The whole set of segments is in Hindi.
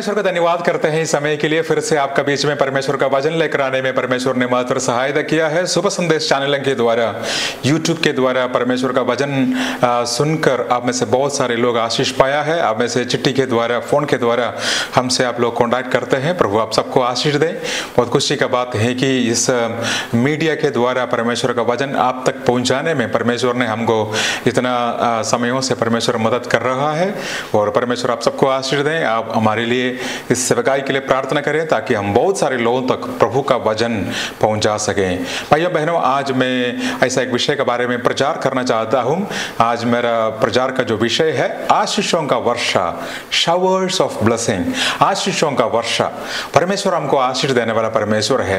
परमेश्वर का धन्यवाद करते हैं इस समय के लिए। फिर से आपका बीच में परमेश्वर का वचन लेकर आने में परमेश्वर ने मात्र सहायता किया है। सुबह संदेश चैनल के द्वारा, यूट्यूब के द्वारा परमेश्वर का वचन सुनकर आप में से बहुत सारे लोग आशीष पाया है। आप में से चिट्ठी के द्वारा, फोन के द्वारा हमसे आप लोग कॉन्टैक्ट करते हैं। प्रभु आप सबको आशीष दें। बहुत खुशी का बात है कि इस मीडिया के द्वारा परमेश्वर का वचन आप तक पहुंचाने में परमेश्वर ने हमको इतना समयों से परमेश्वर मदद कर रहा है। और परमेश्वर आप सबको आशीष दें। आप हमारे लिए इस सेवकाई के लिए प्रार्थना करें ताकि हम बहुत सारे लोगों तक प्रभु का वचन पहुंचा सकें। भाइयों बहनों, आज मैं ऐसा एक विषय के बारे में प्रचार करना चाहता हूं। आज मेरा प्रचार का जो विषय है आशीषों का वर्षा, शावर्स ऑफ ब्लेसिंग, आशीषों का वर्षा। परमेश्वर हमको आशीष देने वाला परमेश्वर है।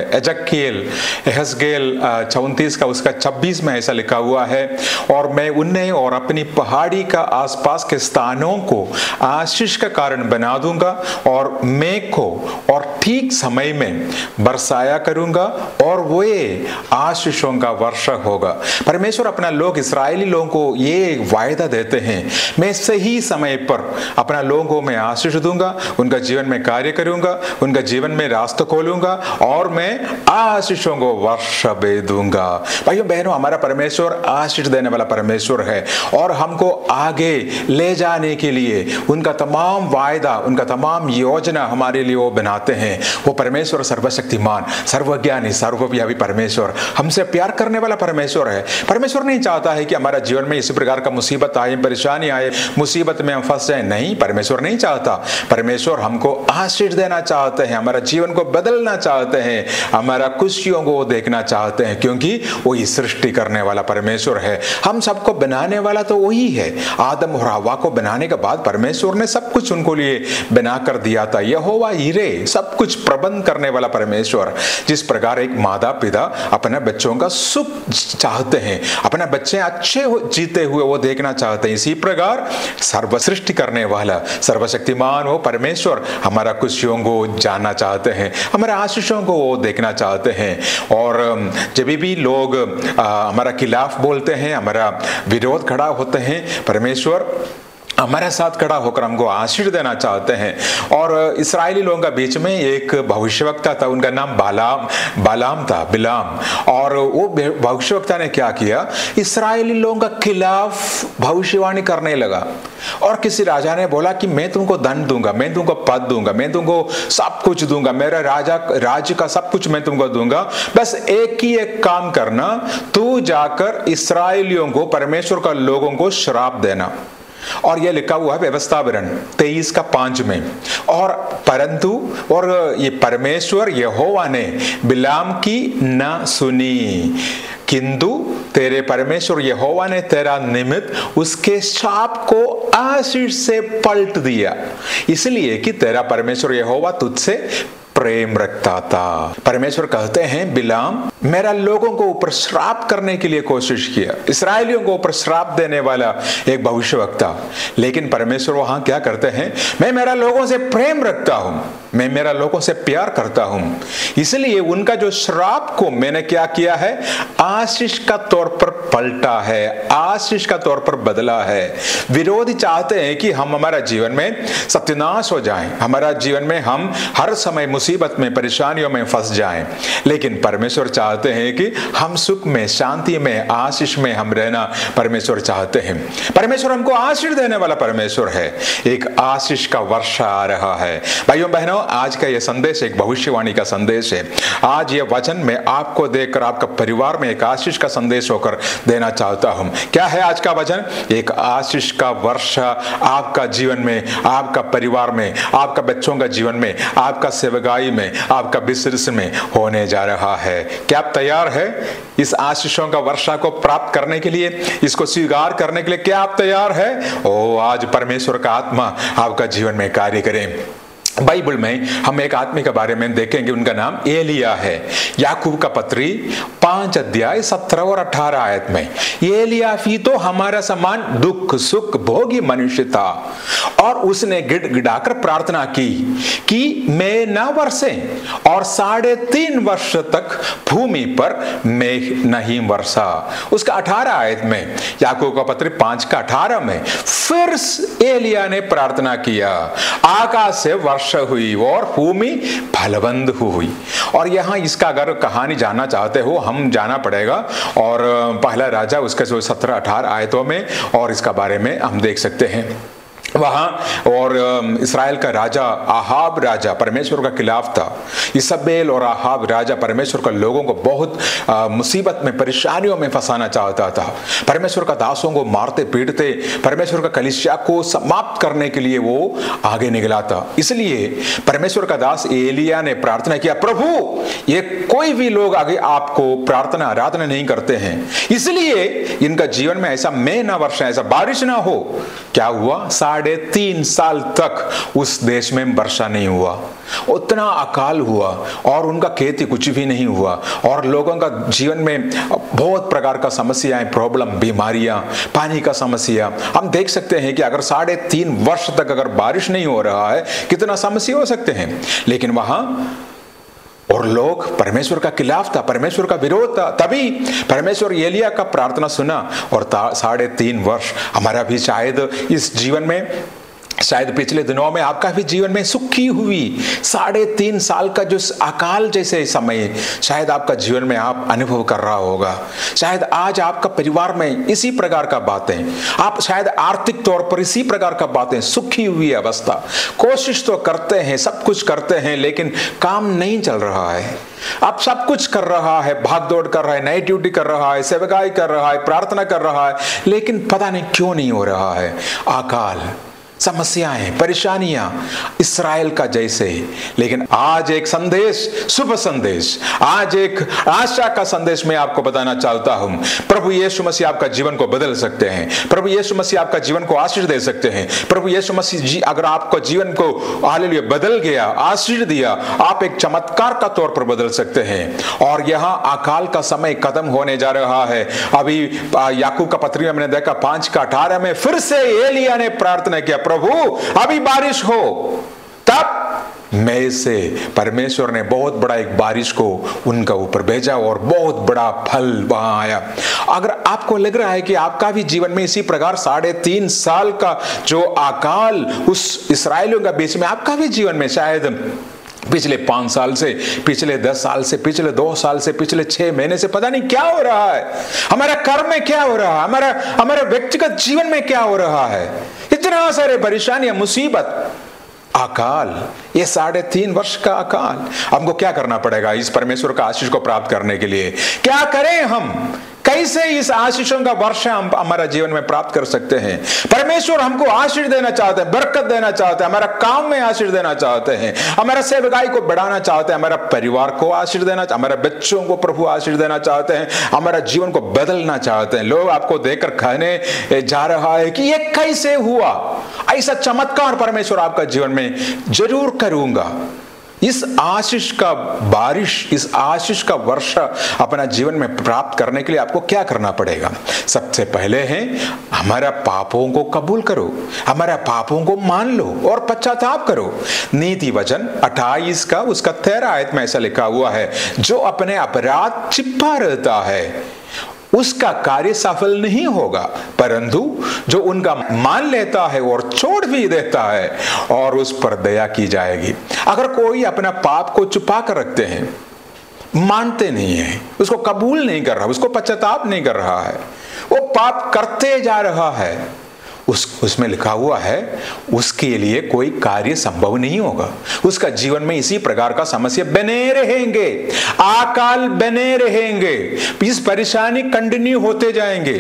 एहजकेल 34 का उसका 26 में ऐसा लिखा हुआ है, और मैं उन्हें और अपनी पहाड़ी का आसपास के स्थानों को आशीष का कारण बना दूंगा और मेघ को और ठीक समय में बरसाया करूंगा और वे आशीषों का वर्षा होगा। परमेश्वर अपना लोग इस्राएली लोगों को ये वायदा देते हैं, मैं सही समय पर अपना लोगों को मैं आशीष दूंगा, उनका जीवन में कार्य करूंगा, उनका जीवन में रास्ता खोलूंगा और मैं आशीषों को वर्षा दे दूंगा। भाइयों बहनों, हमारा परमेश्वर आशीष देने वाला परमेश्वर है और हमको आगे ले जाने के लिए उनका तमाम वायदा, उनका तमाम योजना हमारे लिए वो बनाते हैं। वो परमेश्वर सर्वशक्तिमान, सर्वज्ञानी, सर्वव्यापी परमेश्वर, हमसे प्यार करने वाला परमेश्वर है। परमेश्वर नहीं चाहता है कि हमारा जीवन में इसी प्रकार का मुसीबत आए, परेशानी आए, मुसीबत में हम फंस जाए। नहीं, परमेश्वर नहीं चाहता। परमेश्वर हमको आशीष देना चाहते हैं, हमारा जीवन को बदलना चाहते हैं, हमारा खुशियों को देखना चाहते हैं, क्योंकि वही सृष्टि करने वाला परमेश्वर है। हम सबको बनाने वाला तो वही है। आदम और हव्वा को बनाने के बाद परमेश्वर ने सब कुछ उनको लिए बना कर दिया था। यहोवा यीरे, सब कुछ प्रबंध करने वाला परमेश्वर। जिस प्रकार एक माता पिता अपने बच्चों का सुख चाहते हैं, अपने बच्चे अच्छे जीते हुए वो देखना चाहते हैं, इसी प्रकार सर्व सृष्टि करने वाला सर्वशक्तिमान वो परमेश्वर हमारा खुशियों को जानना चाहते हैं, हमारे आशीषों को वो देखना चाहते हैं। और जब भी लोग हमारा खिलाफ बोलते हैं, हमारा विरोध खड़ा होते हैं, परमेश्वर हमारे साथ खड़ा होकर हमको आशीष देना चाहते हैं। और इस्राएली लोगों का बीच में एक भविष्यवक्ता था, उनका नाम बिलाम था। और वो भविष्यवक्ता ने क्या किया, इस्राएली लोगों का खिलाफ भविष्यवाणी करने लगा। और किसी राजा ने बोला कि मैं तुमको धन दूंगा, मैं तुमको पद दूंगा, मैं तुमको सब कुछ दूंगा, मेरा राज्य का सब कुछ मैं तुमको दूंगा, बस एक ही एक काम करना, तू जाकर इस्राएलियों को, परमेश्वर का लोगों को श्राप देना। और यह लिखा हुआ है व्यवस्था विवरण 23 का 5 में। और ये परमेश्वर यहोवा ने बिलाम की न सुनी, किंतु तेरे परमेश्वर यहोवा ने तेरा निमित्त उसके शाप को आशीष से पलट दिया, इसलिए कि तेरा परमेश्वर यहोवा तुझसे प्रेम रखता था। परमेश्वर कहते हैं, बिलाम मेरा लोगों को ऊपर श्राप करने के लिए कोशिश किया, इस्राएलियों को ऊपर श्राप देने वाला एक भविष्यवक्ता। लेकिन परमेश्वर वहां क्या करते हैं, मैं मेरा लोगों से प्रेम रखता हूं, मैं मेरा लोगों से प्यार करता हूं, इसलिए उनका जो श्राप को मैंने क्या किया है, आशीष का तौर पर पलटा है, आशीष का तौर पर बदला है। विरोधी चाहते हैं कि हम हमारा जीवन में सत्यानाश हो जाएं, हमारा जीवन में हम हर समय मुसीबत में, परेशानियों में फंस जाएं। लेकिन परमेश्वर चाहते हैं कि हम सुख में, शांति में, आशीष में हम रहना परमेश्वर चाहते हैं। परमेश्वर हमको आशीष देने वाला परमेश्वर है। एक आशीष का वर्षा आ रहा है। भाइयों बहनों, आज का यह संदेश एक भविष्यवाणी का संदेश है। आज यह वचन मैं आपको देकर आपका परिवार में एक आशीष का संदेश होकर देना चाहता हूं। क्या है आज का वचन? एक आशीष का वर्षा आपका जीवन में, आपका परिवार में, आपका बच्चों का जीवन में, आपका सेवकाई में, आपका बिजनेस में होने जा रहा है। क्या आप तैयार है इस आशीषों का वर्षा को प्राप्त करने के लिए, इसको स्वीकार करने के लिए? क्या आप तैयार है? ओ, आज परमेश्वर का आत्मा आपका जीवन में कार्य करें। बाइबल में हम एक आदमी के बारे में देखेंगे, उनका नाम एलिया है। याकूब का पत्री 5 अध्याय 17 और 18 आयत में, एलिया भी तो हमारा समान दुख सुख भोगी मनुष्य था, और उसने गिड़गिड़ाकर प्रार्थना की कि मैं न बरसे, और 3.5 वर्ष तक भूमि पर मेघ नहीं बरसा। उसका 18 आयत में, याकूब का पत्री 5 का 18 में, फिर एलिया ने प्रार्थना किया, आकाश से वर्षा वर्षा हुई और भूमि फलवंत हुई। और यहाँ इसका अगर कहानी जानना चाहते हो, हम जाना पड़ेगा और पहला राजा उसके जो 17-18 आयतों में, और इसका बारे में हम देख सकते हैं वहाँ। और इस्राएल का राजा आहाब राजा परमेश्वर का खिलाफ था। इजबेल और आहाब राजा परमेश्वर का लोगों को बहुत मुसीबत में, परेशानियों में फंसाना चाहता था। परमेश्वर का दासों को मारते पीटते परमेश्वर का कलीसिया को समाप्त करने के लिए वो आगे निकला था। इसलिए परमेश्वर का दास एलिया ने प्रार्थना किया, प्रभु ये कोई भी लोग आगे आपको प्रार्थना आराधना नहीं करते हैं, इसलिए इनका जीवन में ऐसा मैं ना वर्षा, ऐसा बारिश ना हो। क्या हुआ? 3.5 साल तक उस देश में वर्षा नहीं हुआ, उतना अकाल हुआ और उनका खेती कुछ भी नहीं हुआ। और लोगों का जीवन में बहुत प्रकार का समस्याएं, प्रॉब्लम, बीमारियां, पानी का समस्या हम देख सकते हैं कि अगर 3.5 वर्ष तक अगर बारिश नहीं हो रहा है, कितना समस्या हो सकते हैं। लेकिन वहां और लोग परमेश्वर का खिलाफ था, परमेश्वर का विरोध था। तभी परमेश्वर एलिया का प्रार्थना सुना और 3.5 वर्ष हमारा भी शायद इस जीवन में, शायद पिछले दिनों में आपका भी जीवन में सुखी हुई 3.5 साल का जो अकाल जैसे समय शायद आपका जीवन में आप अनुभव कर रहा होगा। शायद आज आपका परिवार में इसी प्रकार का बातें, आप शायद आर्थिक तौर पर इसी प्रकार का बातें, सुखी हुई अवस्था, कोशिश तो करते हैं, सब कुछ करते हैं, लेकिन काम नहीं चल रहा है। आप सब कुछ कर रहा है, भाग दौड़ कर रहा है, नई ड्यूटी कर रहा है, सेवकाई कर रहा है, प्रार्थना कर रहा है, लेकिन पता नहीं क्यों नहीं हो रहा है। अकाल, समस्याएं, परेशानियां इस्राएल का जैसे। लेकिन आज एक संदेश, शुभ संदेश, आज एक आशा का संदेश मैं आपको बताना चाहता हूं। प्रभु यीशु मसीह आपका जीवन को बदल सकते हैं। प्रभु यीशु मसीह आपका जीवन को आशीष दे सकते हैं। प्रभु यीशु मसीह जी अगर आपको जीवन को हालेलुया बदल गया, आशीष दिया, आप एक चमत्कार का तौर पर बदल सकते हैं। और यहाँ अकाल का समय खत्म होने जा रहा है। अभी याकूब का पत्री में मैंने देखा 5:18 में फिर से एलिया ने प्रार्थना किया, प्रभु अभी बारिश हो। तब में से परमेश्वर ने बहुत बड़ा एक बारिश को उनका ऊपर भेजा और बहुत बड़ा फल वहां आया। अगर आपको लग रहा है कि आपका भी जीवन में इसी प्रकार 3.5 साल का जो अकाल उस इस्राएलियों के बीच में, आपका भी जीवन में शायद पिछले 5 साल से, पिछले 10 साल से, पिछले 2 साल से, पिछले 6 महीने से पता नहीं क्या हो रहा है, हमारा कर्म में क्या हो रहा है, हमारा व्यक्तिगत जीवन में क्या हो रहा है, इतना सारे परेशानियां, मुसीबत, अकाल, ये 3.5 वर्ष का अकाल। हमको क्या करना पड़ेगा इस परमेश्वर का आशीष को प्राप्त करने के लिए? क्या करें हम? कैसे इस आशीषों का वर्षा हम हमारा जीवन में प्राप्त कर सकते हैं? परमेश्वर हमको आशीष देना चाहते हैं, बरकत देना चाहते हैं, हमारा काम में आशीष देना चाहते हैं, हमारा सेवकाई को बढ़ाना चाहते हैं, हमारा परिवार को आशीष देना, हमारे बच्चों को प्रभु आशीष देना चाहते हैं, हमारा जीवन को बदलना चाहते हैं। लोग आपको देखकर कहने जा रहा है कि ये कैसे हुआ? ऐसा चमत्कार परमेश्वर आपका जीवन में जरूर करूंगा। इस आशीष का बारिश, इस आशीष का वर्षा अपना जीवन में प्राप्त करने के लिए आपको क्या करना पड़ेगा? सबसे पहले है हमारा पापों को कबूल करो, हमारा पापों को मान लो और पश्चाताप करो। नीति वचन 28 का उसका 13 आयत में ऐसा लिखा हुआ है, जो अपने अपराध छिपा रहता है उसका कार्य सफल नहीं होगा, परंतु जो उनका मान लेता है और छोड़ भी देता है और उस पर दया की जाएगी। अगर कोई अपना पाप को छुपा कर रखते हैं, मानते नहीं है, उसको कबूल नहीं कर रहा, उसको पश्चाताप नहीं कर रहा है, वो पाप करते जा रहा है, उसमें लिखा हुआ है उसके लिए कोई कार्य संभव नहीं होगा। उसका जीवन में इसी प्रकार का समस्या बने रहेंगे, अकाल बने रहेंगे, इस परेशानी कंटिन्यू होते जाएंगे।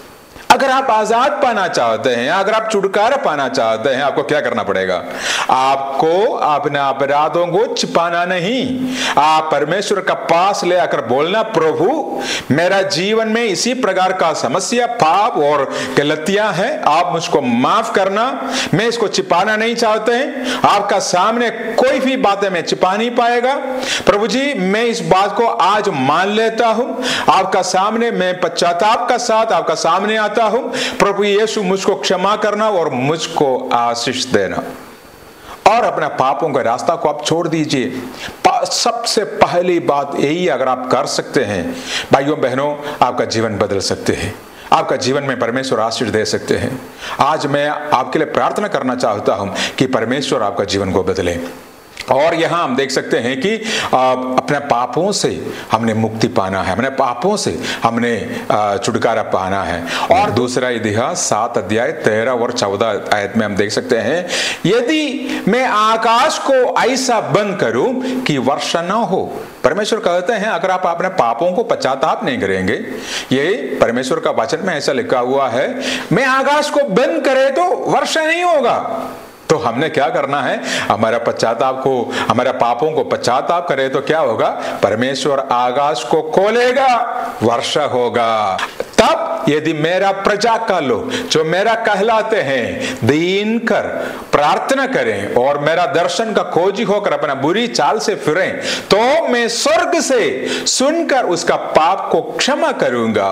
अगर आप आजाद पाना चाहते हैं, अगर आप छुटकारा पाना चाहते हैं, आपको क्या करना पड़ेगा? आपको अपने अपराधों को छिपाना नहीं, आप परमेश्वर का पास ले आकर बोलना, प्रभु मेरा जीवन में इसी प्रकार का समस्या, पाप और गलतियां हैं, आप मुझको माफ करना, मैं इसको छिपाना नहीं चाहते हैं। आपका सामने कोई भी बातें मैं छिपा नहीं पाएगा। प्रभु जी मैं इस बात को आज मान लेता हूं, आपका सामने मैं पश्चाताप का साथ आपका सामने आता हूं। प्रभु यीशु मुझको क्षमा करना और मुझको आशीष देना, और अपना पापों का रास्ता को आप छोड़ दीजिए। सबसे पहली बात यही अगर आप कर सकते हैं भाइयों बहनों, आपका जीवन बदल सकते हैं। आपका जीवन में परमेश्वर आशीष दे सकते हैं। आज मैं आपके लिए प्रार्थना करना चाहता हूं कि परमेश्वर आपका जीवन को बदले। और यहाँ हम देख सकते हैं कि अपने पापों से हमने मुक्ति पाना है, अपने पापों से हमने छुटकारा पाना है। और दूसरा इतिहास 7 अध्याय 13 और 14 आयत में हम देख सकते हैं, यदि मैं आकाश को ऐसा बंद करूं कि वर्षा न हो। परमेश्वर कहते हैं अगर आप अपने पापों को पश्चाताप नहीं करेंगे, ये परमेश्वर का वचन में ऐसा लिखा हुआ है, मैं आकाश को बंद करे तो वर्षा नहीं होगा। तो हमने क्या करना है, हमारा पश्चाताप को, हमारा पापों को पश्चाताप करे तो क्या होगा, परमेश्वर आकाश को खोलेगा, वर्षा होगा। तब यदि मेरा प्रजा का लोग जो मेरा कहलाते हैं दीन कर प्रार्थना करें और मेरा दर्शन का खोजी होकर अपना बुरी चाल से फिरें, तो मैं स्वर्ग से सुनकर उसका पाप को क्षमा करूंगा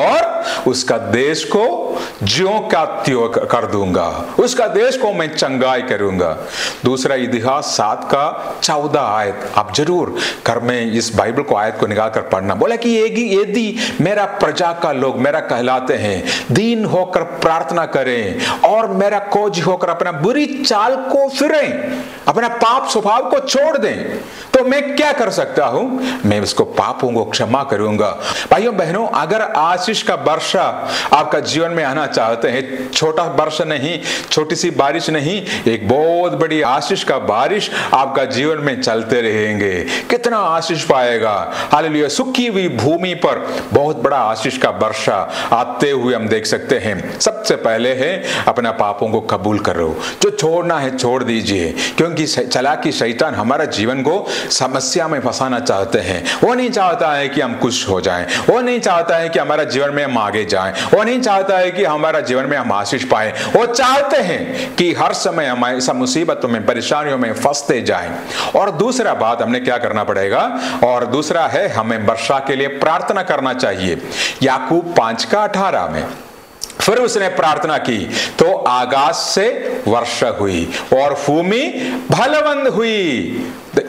और उसका देश को ज्यों का त्यों कर दूंगा, उसका देश को मैं चंगाई करूंगा। दूसरा इतिहास 7 का 14 आयत आप जरूर घर में इस बाइबल को आयत को निकाल कर पढ़ना। बोला कि यदि मेरा प्रजा का लोग मेरा कहलाते हैं दीन होकर प्रार्थना करें और मेरा खोजी होकर अपना बुरी चाल को फिरें, अपना पाप स्वभाव को छोड़ दें, तो मैं क्या कर सकता हूं, मैं उसको पापों को क्षमा करूंगा। भाइयों बहनों, अगर आशीष का वर्षा आपका जीवन में आना चाहते हैं, छोटा वर्षा नहीं, छोटी सी बारिश नहीं, एक बहुत बड़ी आशीष का बारिश आपका जीवन में चलते रहेंगे, कितना आशीष पाएगा। हालेलुया। सूखी हुई भूमि पर बहुत बड़ा आशीष का वर्षा आते हुए हम देख सकते हैं। सबसे पहले है अपना पापों को कबूल करो, जो छोड़ना है छोड़ दीजिए, क्योंकि चालाकी शैतान हमारा जीवन को समस्या में फंसाना चाहते हैं। वो नहीं चाहता है कि हम खुश हो जाएं, वो नहीं चाहता है कि हमारा जीवन में हम आगे जाएं, वो नहीं चाहता है कि हमारा जीवन में हम आशीष पाएं। वो चाहते हैं कि हर समय हम ऐसा मुसीबतों में परेशानियों में फंसते जाएं। और दूसरा बात हमने क्या करना पड़ेगा, और दूसरा है हमें वर्षा के लिए प्रार्थना करना चाहिए। याकूब 5 का 18 में फिर उसने प्रार्थना की तो आकाश से वर्षा हुई और भूमि फलवंत हुई।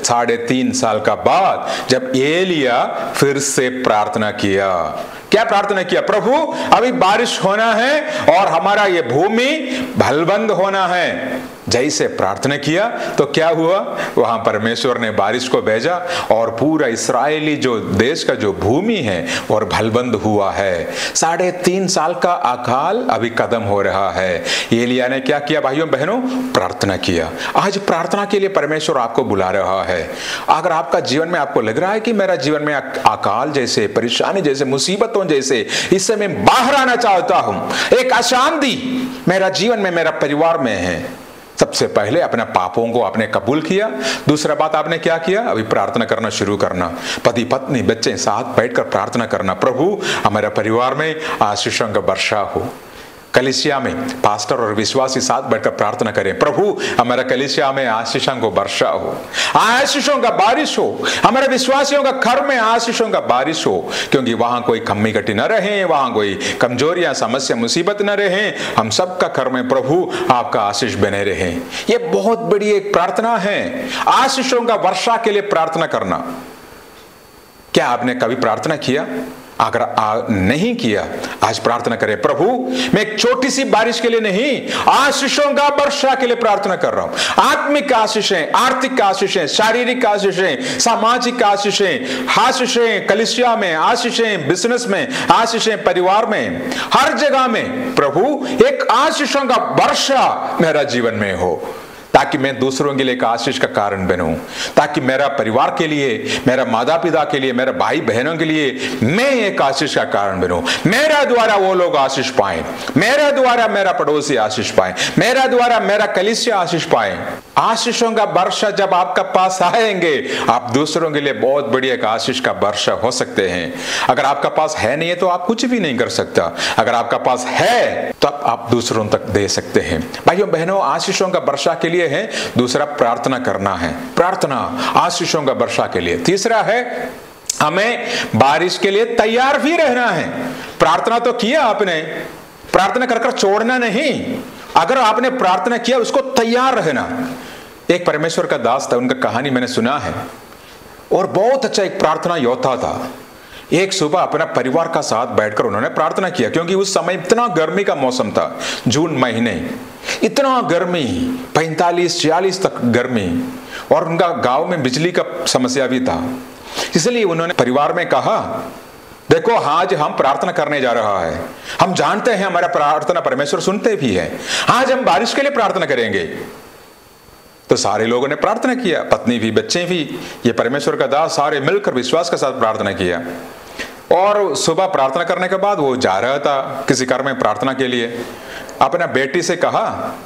3.5 साल का बाद जब एलिया फिर से प्रार्थना किया, क्या प्रार्थना किया, प्रभु अभी बारिश होना है और हमारा ये भूमि फलवंत होना है। जैसे प्रार्थना किया तो क्या हुआ, वहां परमेश्वर ने बारिश को भेजा और पूरा इस्राएली जो देश का जो भूमि है और फलवंत हुआ है। 3.5 साल का अकाल अभी खत्म हो रहा है। एलिया ने क्या किया भाइयों बहनों, प्रार्थना किया। आज प्रार्थना के लिए परमेश्वर आपको बुला रहा है। अगर आपका जीवन में आपको लग रहा है कि मेरा जीवन में अकाल जैसे, परेशानी जैसे, मुसीबतों जैसे, इससे मैं बाहर आना चाहता हूं, एक अशांति मेरा जीवन में, मेरा परिवार में है, सबसे पहले अपने पापों को आपने कबूल किया। दूसरा बात आपने क्या किया, अभी प्रार्थना करना शुरू करना, पति पत्नी बच्चे साथ बैठकर प्रार्थना करना, प्रभु हमारे परिवार में आशीषों का वर्षा हो। कलीसिया में पास्टर और विश्वासी साथ बैठकर प्रार्थना करें, प्रभु हमारा कलीसिया में आशीषों को वर्षा हो, आशीषों का बारिश हो, हमारे विश्वासियों का घर में आशीषों का बारिश हो, क्योंकि वहां कोई कमी घटी न रहे, वहां कोई कमजोरियां समस्या मुसीबत न रहे, हम सबका घर में प्रभु आपका आशीष बने रहे। ये बहुत बड़ी एक प्रार्थना है, आशीषों का वर्षा के लिए प्रार्थना करना। क्या आपने कभी प्रार्थना किया? अगर नहीं किया, आज प्रार्थना करें, प्रभु मैं एक छोटी सी बारिश के लिए नहीं, आशीषों का वर्षा के लिए प्रार्थना कर रहा हूं। आत्मिक आशीषें, आर्थिक आशीषें, शारीरिक आशीषें, सामाजिक आशीषें, आशीषें कलीसिया में, आशीषें बिजनेस में, आशीषें परिवार में, हर जगह में प्रभु एक आशीषों का वर्षा मेरा जीवन में हो, ताकि मैं दूसरों के लिए एक आशीष का कारण बनूं, ताकि मेरा परिवार के लिए, मेरा माता पिता के लिए, मेरे भाई बहनों के लिए मैं एक आशीष का कारण बनूं। मेरा द्वारा वो लोग आशीष पाएं, मेरा द्वारा मेरा पड़ोसी आशीष पाए, मेरा द्वारा मेरा कलीसिया आशीष पाए। आशीषों का वर्षा जब आपका पास आएंगे, आप दूसरों के लिए बहुत बड़ी एक आशीष का वर्षा हो सकते हैं। अगर आपका पास है नहीं है तो आप कुछ भी नहीं कर सकता, अगर आपका पास है तो आप दूसरों तक दे सकते हैं। भाइयों बहनों, आशीषों का वर्षा के लिए है, दूसरा प्रार्थना करना है, प्रार्थना आशीषों का वर्षा के लिए। तीसरा है हमें बारिश के लिए तैयार भी रहना है। प्रार्थना तो किया आपने, प्रार्थना कर छोड़ना नहीं, अगर आपने प्रार्थना किया उसको तैयार रहना। एक परमेश्वर का दास था, उनका कहानी मैंने सुना है, और बहुत अच्छा एक प्रार्थना योद्धा था। एक सुबह अपना परिवार का साथ बैठकर उन्होंने प्रार्थना किया, क्योंकि उस समय इतना गर्मी का मौसम था, जून महीने, इतना गर्मी, 45-46 तक गर्मी, और उनका गांव में बिजली का समस्या भी था। इसलिए उन्होंने परिवार में कहा, देखो आज हम प्रार्थना करने जा रहा है, हम जानते हैं हमारा प्रार्थना परमेश्वर सुनते भी है, आज हम बारिश के लिए प्रार्थना करेंगे। तो सारे लोगों ने प्रार्थना किया, पत्नी भी, बच्चे भी, ये परमेश्वर का दास, सारे मिलकर विश्वास के साथ प्रार्थना किया। और सुबह प्रार्थना करने के बाद वो जा रहा था किसी घर में प्रार्थना के लिए, अपना बेटी से कहा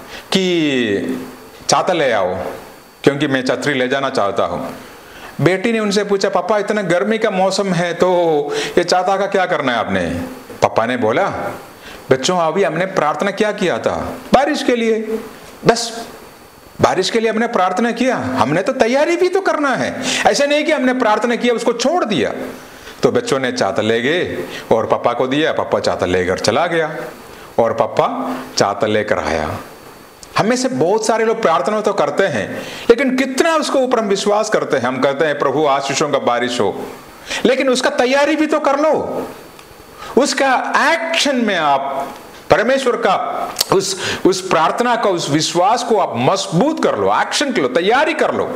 कि छाता ले आओ, क्योंकि मैं छतरी ले जाना चाहता हूँ। बेटी ने उनसे पूछा, पापा इतना गर्मी का मौसम है तो ये छाता का क्या करना है आपने? पापा ने बोला, बच्चों अभी हमने प्रार्थना क्या किया था? बारिश के लिए, बस बारिश के लिए हमने प्रार्थना किया, हमने तो तैयारी भी तो करना है, ऐसा नहीं कि हमने प्रार्थना किया उसको छोड़ दिया। तो बच्चों ने छाता ले गए और पापा को दिया, पापा छाता लेकर चला गया और पापा छाता लेकर आया। हमें से बहुत सारे लोग प्रार्थना तो करते हैं, लेकिन कितना उसको ऊपर हम विश्वास करते हैं। हम कहते हैं प्रभु आशीषों का बारिश हो, लेकिन उसका तैयारी भी तो कर लो, उसका एक्शन में आप परमेश्वर का उस प्रार्थना का, उस विश्वास को आप मजबूत कर लो, एक्शन कर लो, तैयारी कर लो।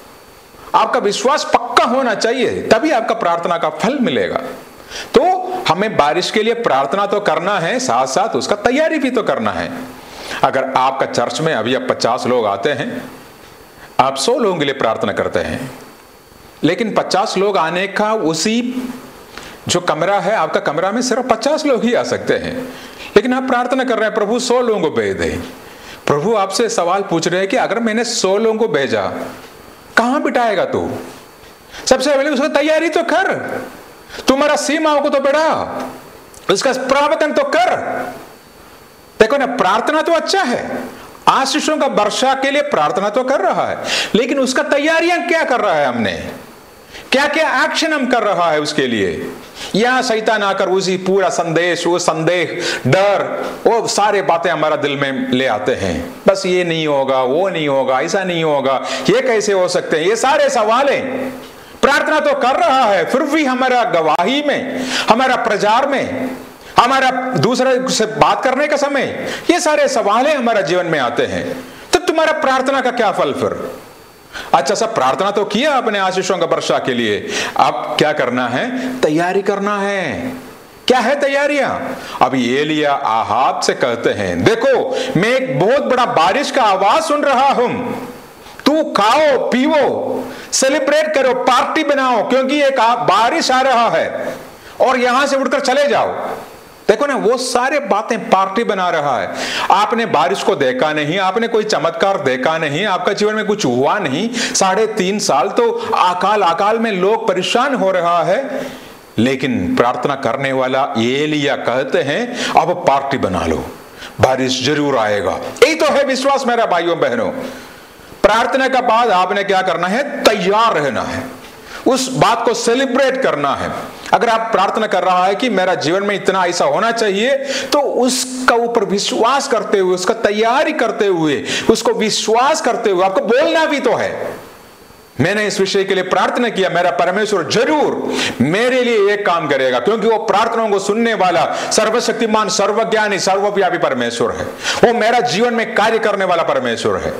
आपका विश्वास पक्का होना चाहिए, तभी आपका प्रार्थना का फल मिलेगा। तो हमें बारिश के लिए प्रार्थना तो करना है, साथ साथ उसका तैयारी भी तो करना है। अगर आपका चर्च में अभी आप 50 लोग आते हैं, आप 100 लोगों के लिए प्रार्थना करते हैं, लेकिन 50 लोग आने का उसी जो कमरा है, आपका कमरा में सिर्फ 50 लोग ही आ सकते हैं, लेकिन आप प्रार्थना कर रहे हैं प्रभु 100 लोगों को भेज दे। प्रभु आपसे सवाल पूछ रहे हैं कि अगर मैंने 100 लोगों को भेजा, कहां बिठाएगा तू? सबसे पहले उसकी तैयारी तो कर, तुम्हारा सीमाओं को तो बढ़ा, उसका प्रावधान तो कर। देखो ना, प्रार्थना तो अच्छा है, आशीषों का वर्षा के लिए प्रार्थना तो कर रहा है, लेकिन उसका तैयारियां क्या कर रहा है? हमने क्या क्या एक्शन हम कर रहा है उसके लिए? यहां शैतान आकर उसी पूरा संदेश, वो संदेह, डर, वो सारे बातें हमारा दिल में ले आते हैं। बस ये नहीं होगा, वो नहीं होगा, ऐसा नहीं होगा, ये कैसे हो सकते हैं, ये सारे सवाल हैं। प्रार्थना तो कर रहा है, फिर भी हमारा गवाही में, हमारा प्रचार में, हमारा दूसरे से बात करने का समय, ये सारे सवाल हमारा जीवन में आते हैं। तो तुम्हारा प्रार्थना का क्या फल फिर? अच्छा, सब प्रार्थना तो किया अपने आशीषों का वर्षा के लिए, अब क्या करना है? तैयारी करना है। क्या है तैयारियां? अब एलिया आहाब से कहते हैं, देखो मैं एक बहुत बड़ा बारिश का आवाज सुन रहा हूं, तू खाओ पीओ, सेलिब्रेट करो, पार्टी बनाओ, क्योंकि एक बारिश आ रहा है, और यहां से उठकर चले जाओ। देखो ना, वो सारे बातें पार्टी बना रहा है। आपने बारिश को देखा नहीं, आपने कोई चमत्कार देखा नहीं, आपका जीवन में कुछ हुआ नहीं, 3.5 साल तो अकाल में लोग परेशान हो रहा है, लेकिन प्रार्थना करने वाला एलिया कहते हैं अब पार्टी बना लो, बारिश जरूर आएगा। यही तो है विश्वास मेरा भाइयों बहनों। प्रार्थना का बाद आपने क्या करना है? तैयार रहना है, उस बात को सेलिब्रेट करना है। अगर आप प्रार्थना कर रहा है कि मेरा जीवन में इतना ऐसा होना चाहिए, तो उसका ऊपर विश्वास करते हुए, उसका तैयारी करते हुए, उसको विश्वास करते हुए आपको बोलना भी तो है। मैंने इस विषय के लिए प्रार्थना किया, मेरा परमेश्वर जरूर मेरे लिए एक काम करेगा, क्योंकि वो प्रार्थनाओं को सुनने वाला सर्वशक्तिमान, सर्वज्ञानी, सर्वव्यापी परमेश्वर है। वो मेरा जीवन में कार्य करने वाला परमेश्वर है।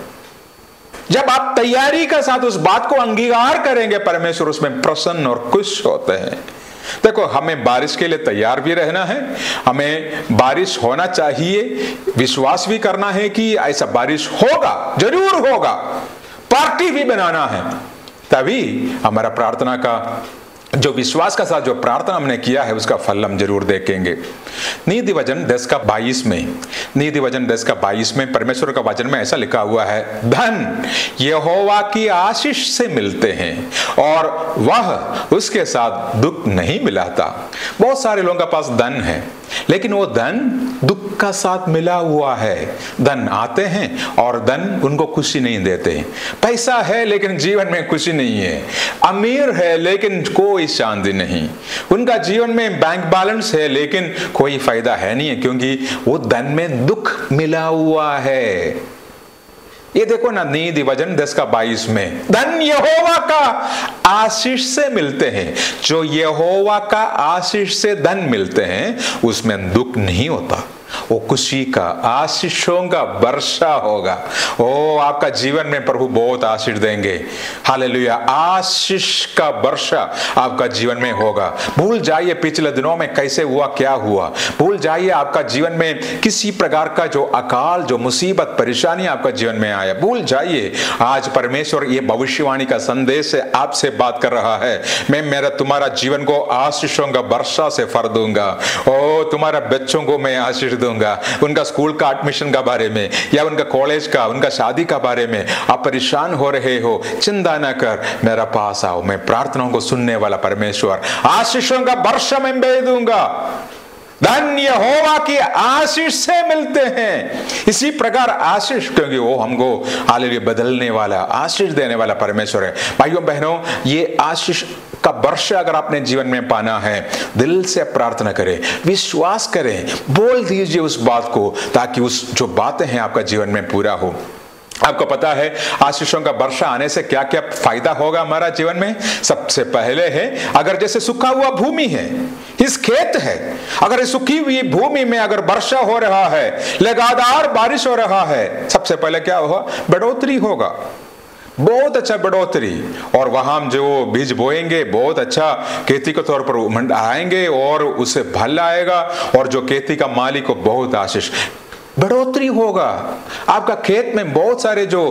जब आप तैयारी के साथ उस बात को अंगीकार करेंगे, परमेश्वर उसमें प्रसन्न और खुश होते हैं। देखो, हमें बारिश के लिए तैयार भी रहना है, हमें बारिश होना चाहिए, विश्वास भी करना है कि ऐसा बारिश होगा, जरूर होगा, पार्टी भी बनाना है, तभी हमारा प्रार्थना का जो विश्वास का साथ जो प्रार्थना हमने किया है उसका फल हम जरूर देखेंगे। नीति वचन 10 का 22 में, नीति वचन 10 का 22 में परमेश्वर का वचन में ऐसा लिखा हुआ है, धन यहोवा की आशीष से मिलते हैं और वह उसके साथ दुख नहीं मिलाता। बहुत सारे लोगों के पास धन है, लेकिन वो धन दुख का साथ मिला हुआ है। धन आते हैं और धन उनको खुशी नहीं देते। पैसा है लेकिन जीवन में खुशी नहीं है। अमीर है लेकिन कोई शांति नहीं। उनका जीवन में बैंक बैलेंस है लेकिन कोई फायदा है नहीं है, क्योंकि वो धन में दुख मिला हुआ है। ये देखो ना, नीति वचन 10 का 22 में, धन यहोवा का आशीष से मिलते हैं। जो यहोवा का आशीष से धन मिलते हैं उसमें दुख नहीं होता, वो खुशी का, आशीषों का वर्षा होगा। ओ आपका जीवन में प्रभु बहुत आशीष देंगे। हालेलुया, आशीष का वर्षा आपका जीवन में होगा। भूल जाइए पिछले दिनों में कैसे हुआ, क्या हुआ, भूल जाइए आपका जीवन में किसी प्रकार का जो अकाल, जो मुसीबत, परेशानी आपका जीवन में आया, भूल जाइए। आज परमेश्वर ये भविष्यवाणी का संदेश से आपसे बात कर रहा है, मैं तुम्हारा जीवन को आशीषों का वर्षा से भर दूंगा। ओ तुम्हारा बच्चों को मैं आशीष दूंगा, उनका स्कूल का एडमिशन का बारे में या उनका कॉलेज का, उनका शादी का बारे में आप परेशान हो रहे हो, चिंता न कर, मेरा पास आओ, मैं प्रार्थनाओं को सुनने वाला परमेश्वर आशीषों का वर्षा मैं दे दूंगा। धन यहोवा की आशीष से मिलते हैं। इसी प्रकार आशीष, क्योंकि वो हमको हालेलुया बदलने वाला, आशीष देने वाला परमेश्वर है। भाइयों बहनों, ये आशीष का वर्षा अगर आपने जीवन में पाना है, दिल से प्रार्थना करें, विश्वास करें, बोल दीजिए उस बात को, ताकि उस जो बातें हैं आपका जीवन में पूरा हो। आपको पता है आशीषों का वर्षा आने से क्या क्या फायदा होगा हमारा जीवन में। सबसे पहले है, अगर जैसे सूखा हुआ भूमि है, इस खेत है, अगर इस सूखी हुई भूमि में अगर वर्षा हो रहा है, लगातार बारिश हो रहा है, सबसे पहले क्या होगा, बढ़ोतरी होगा, बहुत अच्छा बढ़ोतरी। और वहां हम जो बीज बोएंगे बहुत अच्छा खेती के तौर पर आएंगे और उसे फल आएगा, और जो खेती का मालिक को बहुत आशीष, बढ़ोतरी होगा। आपका खेत में बहुत सारे जो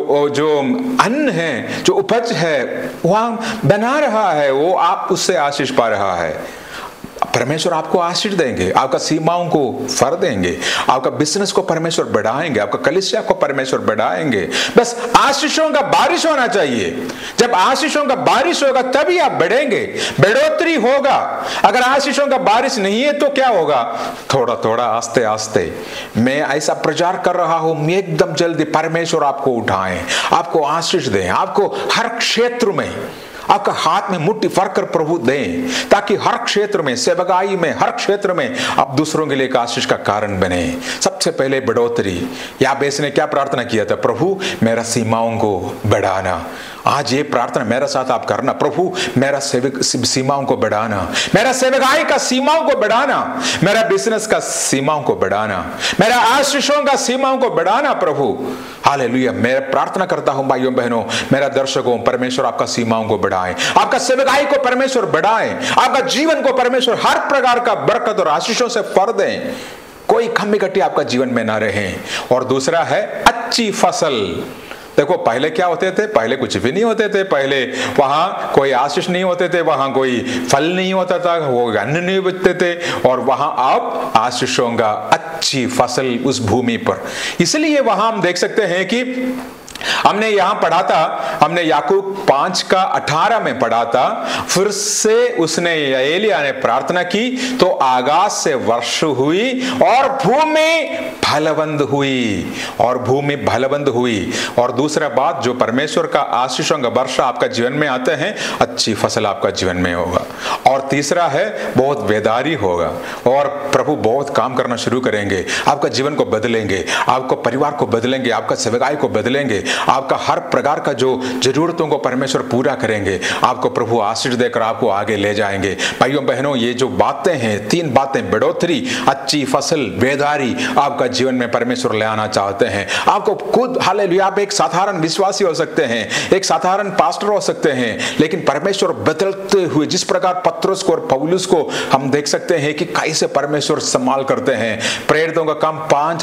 अन्न है, जो उपज है वहां बना रहा है, वो आप उससे आशीष पा रहा है। परमेश्वर आपको आशीष देंगे, आपका सीमाओं को फर देंगे, आपका बिजनेस को परमेश्वर बढ़ाएंगे, आपका कलीसिया को परमेश्वर बढ़ाएंगे। बस आशीषों का बारिश होना चाहिए। जब आशीषों का बारिश होगा तभी आप बढ़ेंगे, बढ़ोतरी होगा। अगर आशीषों का बारिश नहीं है तो क्या होगा, थोड़ा थोड़ा आस्ते आस्ते। मैं ऐसा प्रचार कर रहा हूं, एकदम जल्दी परमेश्वर आपको उठाएं, आपको आशीष दें, आपको हर क्षेत्र में आपका हाथ में मुट्ठी भरकर प्रभु दें, ताकि हर क्षेत्र में, सेवकाई में, हर क्षेत्र में आप दूसरों के लिए एक आशीष का कारण बने। सबसे पहले बढ़ोतरी। याबेस ने क्या प्रार्थना किया था, प्रभु मेरा सीमाओं को बढ़ाना। आज ये प्रार्थना मेरे साथ आप करना, प्रभु मेरा सीमाओं को बढ़ाना, मेरा सेवकाई का सीमाओं को बढ़ाना, मेरा बिजनेस का सीमाओं को बढ़ाना, मेरा आशीषों का सीमाओं को बढ़ाना प्रभु। हालेलुया। मैं प्रार्थना करता हूं भाइयों बहनों, मेरा दर्शकों, परमेश्वर आपका सीमाओं को बढ़ाए, आपका सेवकाई को परमेश्वर बढ़ाए, आपका जीवन को परमेश्वर हर प्रकार का बरकत और आशीषों से भर दें, कोई कमी घटी आपका जीवन में ना रहे। और दूसरा है अच्छी फसल। देखो पहले क्या होते थे, पहले कुछ भी नहीं होते थे, पहले वहां कोई आशीष नहीं होते थे, वहां कोई फल नहीं होता था, वो अन्न नहीं बिकते थे, और वहां अब आशीषों का अच्छी फसल उस भूमि पर। इसलिए वहां हम देख सकते हैं कि हमने यहां पढ़ा था, हमने याकूब 5:18 में पढ़ा था, फिर से उसने एलिया ने प्रार्थना की तो आकाश से वर्षा हुई और भूमि फलवंत हुई, और भूमि फलवंत हुई। और दूसरा बात, जो परमेश्वर का आशीषों का वर्षा आपका जीवन में आते हैं, अच्छी फसल आपका जीवन में होगा। और तीसरा है बहुत बेदारी होगा, और प्रभु बहुत काम करना शुरू करेंगे, आपका जीवन को बदलेंगे, आपको परिवार को बदलेंगे, आपका सेवकाई को बदलेंगे, आपका हर प्रकार का जो जरूरतों को परमेश्वर पूरा करेंगे, आपको प्रभु आशीष देकर आपको आगे ले जाएंगे। भाइयों बहनों, ये जो बातें हैं, 3 बातें, बढ़ोतरी, अच्छी फसल, बेदारी, आपका जीवन में परमेश्वर ले आना चाहते हैं। आपको खुद, हालेलुया, आप एक साधारण विश्वासी हो सकते हैं, एक साधारण पास्टर हो सकते हैं, लेकिन परमेश्वर बदलते हुए, जिस प्रकार पत्रुस को और पौलुस को हम देख सकते हैं कि कैसे परमेश्वर संभाल करते हैं। प्रेरितों का काम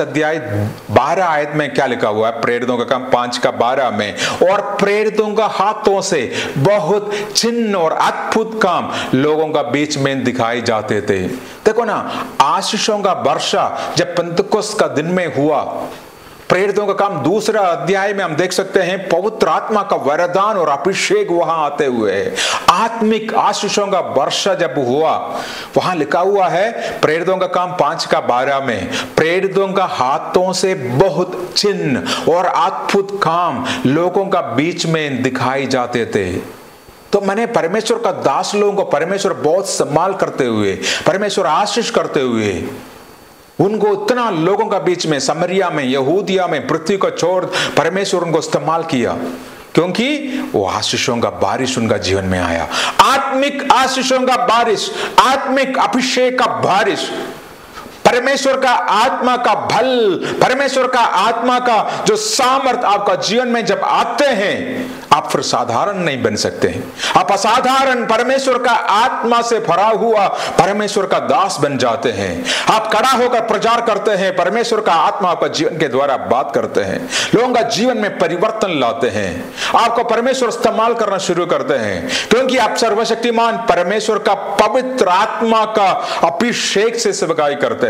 5:12 में क्या लिखा हुआ है, प्रेरितों का काम 5:12 में, और प्रेरितों का हाथों से बहुत चिन्ह और अद्भुत काम लोगों का बीच में दिखाई जाते थे। देखो ना, आशीषों का वर्षा जब पेंतुकोस्त का दिन में हुआ, प्रेरितों का काम 2 अध्याय में हम देख सकते हैं, पवित्र आत्मा का वरदान और अभिषेक वहां आते हुए, आत्मिक आशीषों का वर्षा जब हुआ, वहां लिखा हुआ है प्रेरितों का काम 5:12 में, प्रेरितों का हाथों से बहुत चिन्ह और अद्भुत काम लोगों का बीच में दिखाई जाते थे। तो मैंने परमेश्वर का दास लोगों को परमेश्वर बहुत सम्मान करते हुए, परमेश्वर आशीष करते हुए उनको इतना लोगों का बीच में, समरिया में, यहूदिया में, पृथ्वी को छोड़ परमेश्वर उनको इस्तेमाल किया, क्योंकि वो आशीषों का बारिश उनका जीवन में आया। आत्मिक आशीषों का बारिश, आत्मिक अभिषेक का बारिश, परमेश्वर का आत्मा का बल, परमेश्वर का आत्मा का जो सामर्थ्य आपका जीवन में जब आते हैं, आप फिर साधारण नहीं बन सकते हैं। आप असाधारण परमेश्वर का आत्मा से भरा हुआ परमेश्वर का दास बन जाते हैं। आप खड़ा होकर प्रचार करते हैं, परमेश्वर का आत्मा आपका जीवन के द्वारा बात करते हैं, लोगों का जीवन में परिवर्तन लाते हैं, आपको परमेश्वर इस्तेमाल करना शुरू करते हैं, क्योंकि आप सर्वशक्तिमान परमेश्वर का पवित्र आत्मा का अभिषेक से सेवकाई करते हैं।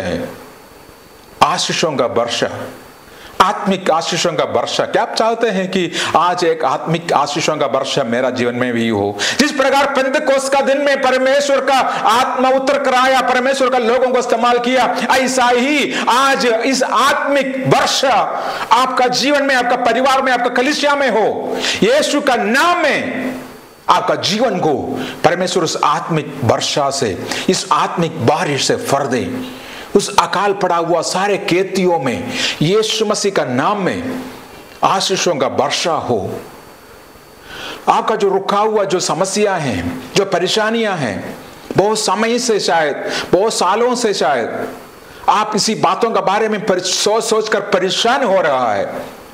आशीषों का वर्षा, आत्मिक आशीषों का वर्षा। क्या आप चाहते हैं कि आज एक आत्मिक आशीषों का वर्षा मेरा जीवन में भी हो? जिस प्रकार पेंतेकोस्त का दिन में परमेश्वर का आत्मा उतर कर आया, परमेश्वर का लोगों को इस्तेमाल किया, ऐसा ही आज इस आत्मिक वर्षा आपका जीवन में, आपका परिवार में, आपका कलीसिया में हो। यीशु का नाम में आपका जीवन को परमेश्वर उस आत्मिक वर्षा से, इस आत्मिक बारिश से भर दे। उस अकाल पड़ा हुआ सारे केतियों में यीशु मसीह का नाम में आशीषों का वर्षा हो। आपका जो रुका हुआ जो समस्या है, जो परेशानियां हैं, बहुत समय से, शायद बहुत सालों से, शायद आप इसी बातों के बारे में सोच सोच कर परेशान हो रहा है।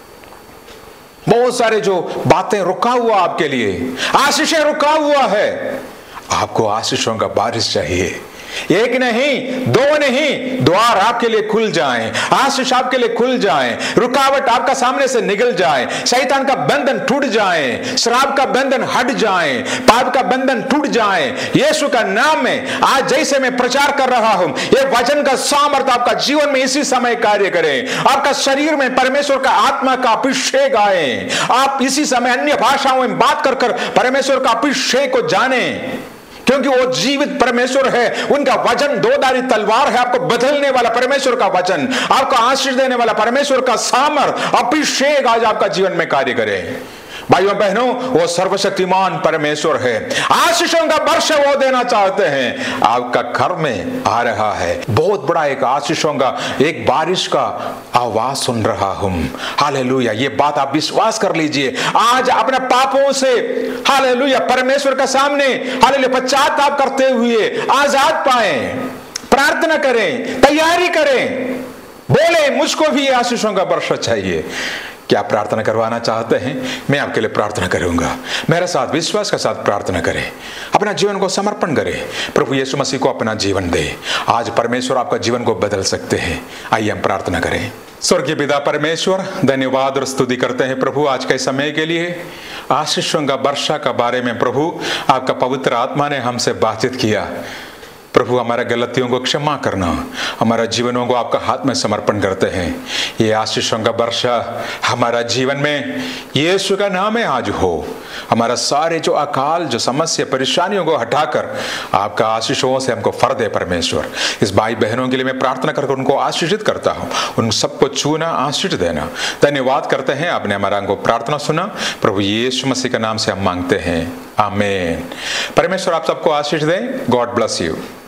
बहुत सारे जो बातें रुका हुआ आपके लिए, आशीषें रुका हुआ है। आपको आशीषों का बारिश चाहिए। एक नहीं, दो नहीं, द्वार आपके लिए खुल जाएं, आशीष आपके लिए खुल जाएं, रुकावट आपका सामने से निकल जाए, शैतान का बंधन टूट जाए, शराब का बंधन हट जाए, पाप का बंधन टूट जाए। यीशु का नाम में आज जैसे मैं प्रचार कर रहा हूं, ये वचन का सामर्थ्य आपका जीवन में इसी समय कार्य करे। आपका शरीर में परमेश्वर का आत्मा का अभिषेक आए। आप इसी समय अन्य भाषाओं में बात कर कर परमेश्वर का अभिषेक को जाने, क्योंकि वो जीवित परमेश्वर है। उनका वचन दोधारी तलवार है। आपको बदलने वाला परमेश्वर का वचन, आपको आशीष देने वाला परमेश्वर का सामर्थ्य, अभिषेक आज आपका जीवन में कार्य करे। भाइयों बहनों, वो सर्वशक्तिमान परमेश्वर है। आशीषों का वर्षा वो देना चाहते हैं। आपका घर में आ रहा है बहुत बड़ा एक आशीषों का, एक बारिश का आवाज सुन रहा हूं। हालेलुया, ये बात आप विश्वास कर लीजिए। आज अपने पापों से, हालेलुया, परमेश्वर का सामने, हालेलुया, पश्चाताप करते हुए आजाद पाए। प्रार्थना करें, तैयारी करें, बोले मुझको भी आशीषों का वर्षा चाहिए। क्या आप प्रार्थना करवाना चाहते हैं? मैं आपके लिए प्रार्थना करूंगा। मेरे साथ विश्वास के साथ प्रार्थना करें, अपना जीवन को समर्पण करें, प्रभु यीशु मसीह को अपना जीवन दे। आज परमेश्वर आपका जीवन को बदल सकते हैं। आइए हम प्रार्थना करें। स्वर्गीय पिता परमेश्वर, धन्यवाद और स्तुति करते हैं प्रभु आज के समय के लिए। आशीषों का वर्षा का बारे में प्रभु आपका पवित्र आत्मा ने हमसे बातचीत किया। प्रभु हमारे गलतियों को क्षमा करना, हमारा जीवनों को आपका हाथ में समर्पण करते हैं। ये आशीषों का वर्षा हमारा जीवन में यीशु का नाम में आज हो। हमारा सारे जो अकाल, जो समस्या, परेशानियों को हटाकर आपका आशीषों से हमको भर दे परमेश्वर। इस भाई बहनों के लिए मैं प्रार्थना करके उनको आशीषित करता हूँ। उन सबको छूना, आशीष देना। धन्यवाद करते हैं, आपने हमारा हमको प्रार्थना सुना। प्रभु यीशु मसीह के नाम से हम मांगते हैं, आमीन। परमेश्वर आप सबको आशीष दें। God bless you.